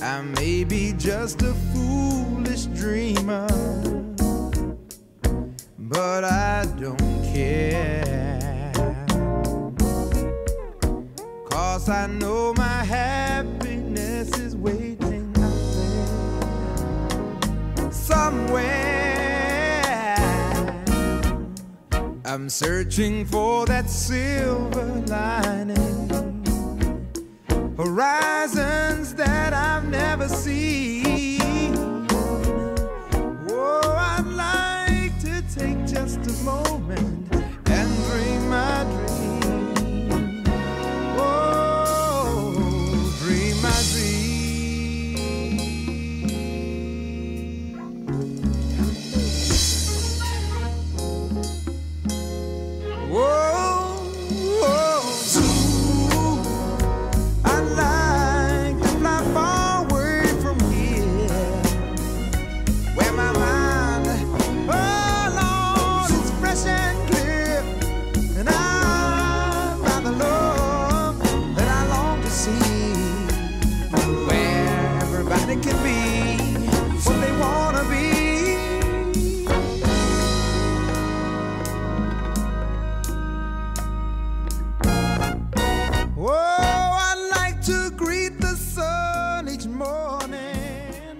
I may be just a foolish dreamer, but I don't care, 'cause I know my happiness is waiting out there somewhere. I'm searching for that silver lining, horizons that I've never seen. Oh, I'd like to take just a moment and dream my dream. Oh, dream my dream. Whoa. It can be what they wanna be. Oh, I like to greet the sun each morning.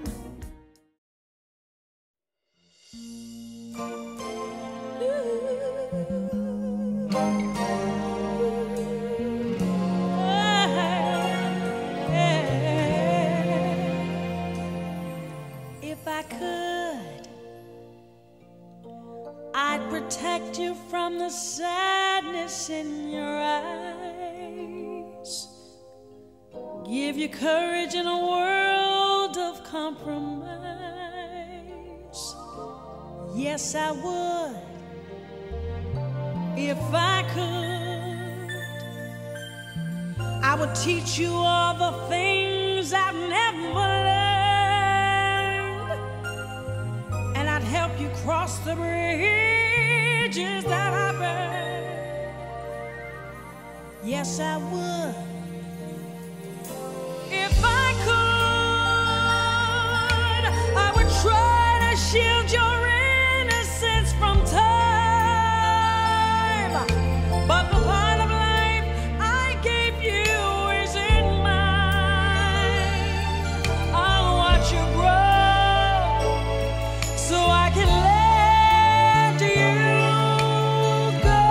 I'd protect you from the sadness in your eyes, give you courage in a world of compromise. Yes, I would, if I could. I would teach you all the things I've never learned, and I'd help you cross the bridges that I burned. Yes, I would, if I could. I would try to shield your innocence from time, but the part of life I gave you isn't mine. I'll watch you grow so I can let you go.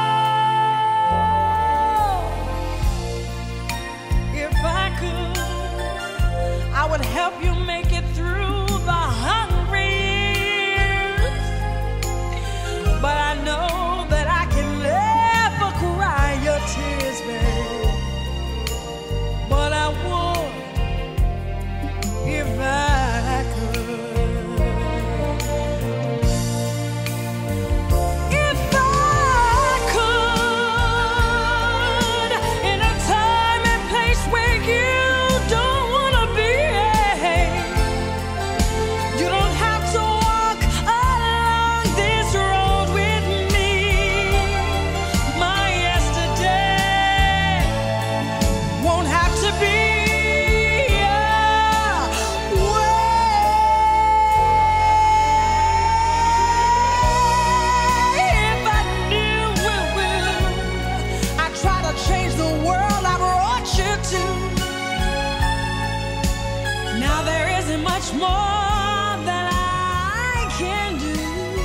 If I could, I would help you make it through the hungry years. But I know that I can never cry your tears, babe. But I would if I could. If I could, in a time and place where you don't want to be. You don't have to walk along this road with me. My yesterday won't have to be if I knew I'd try to change the world I brought you to. Now there isn't much more that I can do,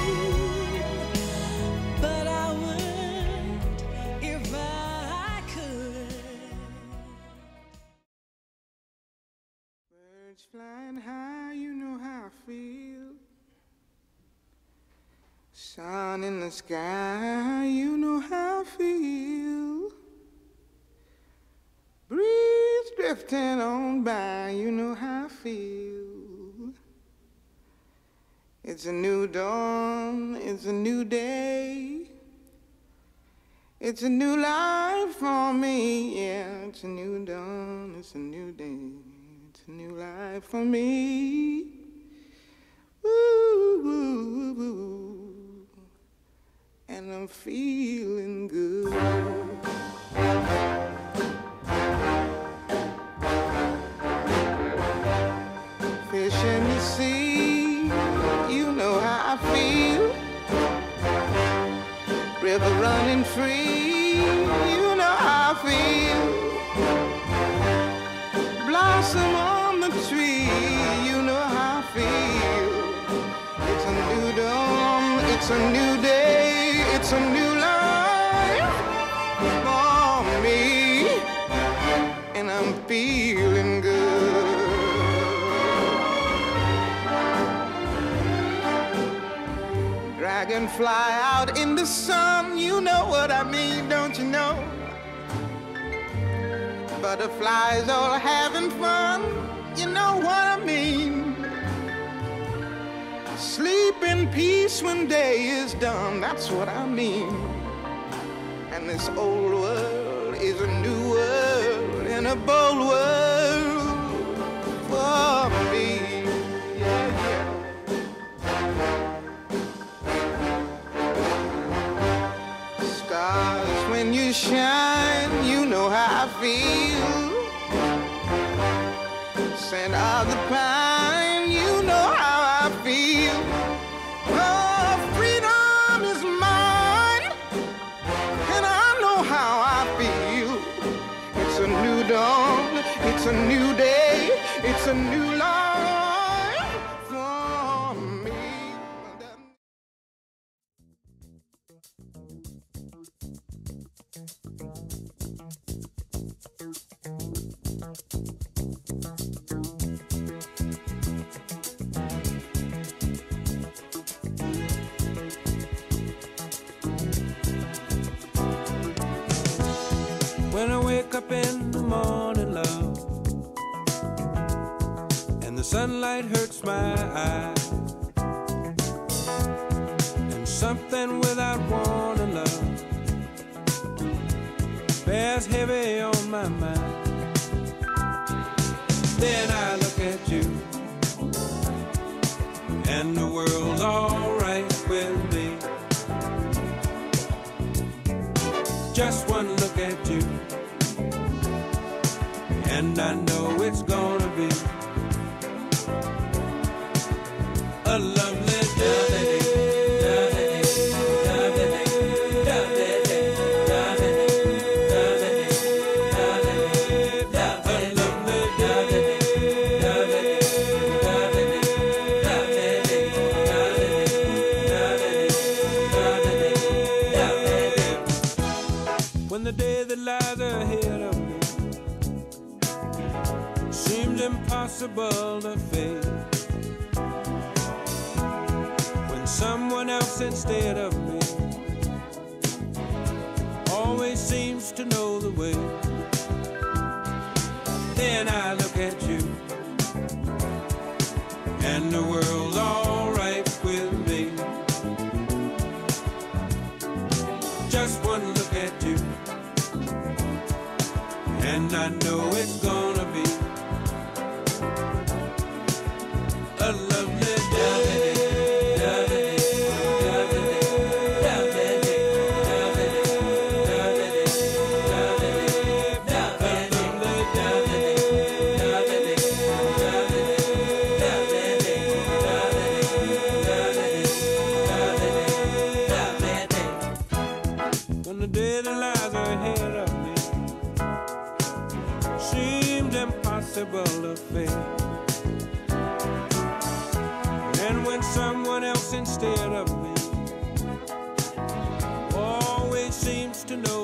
but I would if I could. Birds flying high, you know how I feel. Sun in the sky, you know how I feel. Breeze drifting on by, you know how I feel. It's a new dawn, it's a new day. It's a new life for me, yeah. It's a new dawn, it's a new day. It's a new life for me. Woo, woo, woo. And I'm feeling good. fish in the sea, you know how I feel. River running free, you know how I feel. Blossom on the tree, you know how I feel. It's a new dawn, it's a new day, it's a new life for me, and I'm feeling good. Dragonfly out in the sun, you know what I mean, don't you know? Butterflies all having fun, you know what I mean. Sleep in peace when day is done, that's what I mean. And this old world is a new world and a bold world for me. Yeah, yeah. Stars, when you shine, you know how I feel. Scent of the pine, you know how I feel. Oh, freedom is mine, and I know how I feel. It's a new dawn, it's a new day, it's a new life for me. When I wake up in the morning, love, and the sunlight hurts my eyes, and something without warning, love, bears heavy on my mind. Then I look at you, and the world's alright with me. Just one look at you, and I know it's gonna be a lovely day. When the day that lies ahead of me seems impossible to face, when someone else instead of me always seems to know the way, then I look at you, and the world's alright with me. Just one look at you, and I know it's gonna be a lovely day. When the day that lies ahead of me seemed impossible to face, and when someone else instead of me always seems to know